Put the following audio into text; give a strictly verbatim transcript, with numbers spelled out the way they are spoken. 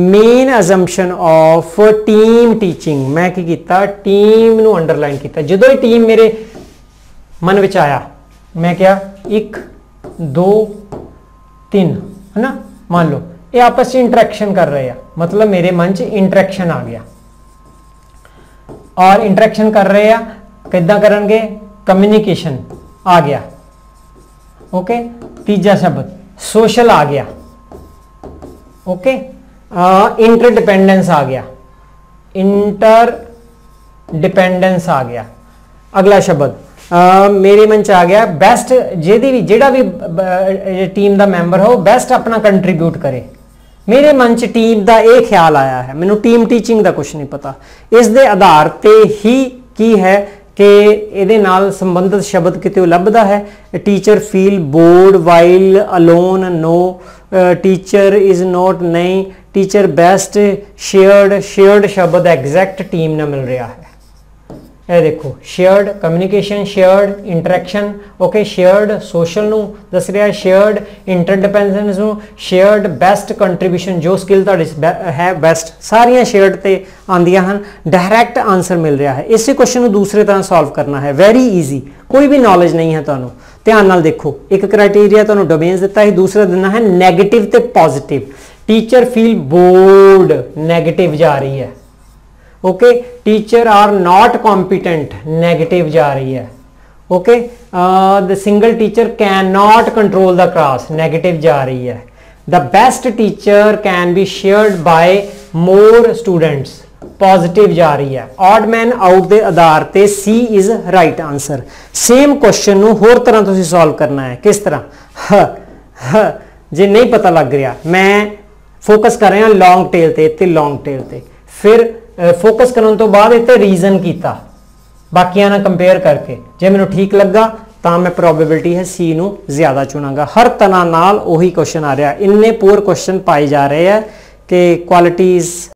Main assumption of team teaching, मैं की कीता टीम नू अंडरलाइन किया। जो ही टीम मेरे मन विच आया मैं क्या एक दो तीन है ना, मान लो ये आपस में इंटरेक्शन कर रहे हैं, मतलब मेरे मन च इंटरेक्शन आ गया। और इंटरेक्शन कर रहे हैं किद्दां करनगे, कम्युनिकेशन आ गया। ओके, तीजा शब्द सोशल आ गया। ओके, इंटर डिपेंडेंस आ गया, इंटर डिपेंडेंस आ गया। अगला शब्द Uh, मेरे मन च आ गया बेस्ट, जेदी भी जेड़ा भी टीम का मैंबर हो बेस्ट अपना कंट्रीब्यूट करे। मेरे मन च टीम का यह ख्याल आया है, मैनू टीम टीचिंग का कुछ नहीं पता। इस दे आधार ते ही की है कि इहदे नाल संबंधित शब्द कितों लभदा है। Teacher feel bored while alone, no teacher is not, नहीं टीचर बेस्ट, शेयर्ड, शेयर्ड शब्द एग्जैक्ट टीम ने मिल रहा है। ਇਹ देखो shared communication, shared interaction, okay shared social नू दस रहा है, शेयर्ड इंटरडिपेंडेंस नू, शेयर्ड बेस्ट कंट्रीब्यूशन जो स्किल तुहाडी है बेस्ट, सारियां शेयर्ड ते आंदियां हन। डायरैक्ट आंसर मिल रहा है। इसी क्वेश्चन नू दूसरे तरह सॉल्व करना है, वेरी ईजी, कोई भी नॉलेज नहीं है तुहानू। ध्यान नाल देखो, एक क्राइटेरिया तुहानू डोमेन्स दिता है, दूसरा देना है नैगेटिव ते positive. Teacher feel bored negative जा रही है। Okay, teacher are not competent negative जा रही है। Okay, the single teacher can not control the class negative जा रही है। The best teacher can be shared by more students positive जा रही है। ऑड मैन आउट के आधार पर C is right answer. Same question नू होर तरह तुसीं सॉल्व करना है। किस तरह, ह ह जे नहीं पता लग रहा, मैं फोकस कर रहा लॉन्ग टेल ते, ते लॉन्ग टेल ते, फिर फोकस करने तो बाद इत्ते रीजन किया बाकियां ना कंपेयर करके, जे मैनू ठीक लगा तो मैं प्रोबेबिलिटी है सी नू ज्यादा चुनांगा। हर तरह नाल उही क्वेश्चन आ रहा, इन्ने पुअर क्वेश्चन पाए जा रहे हैं कि क्वालिटीज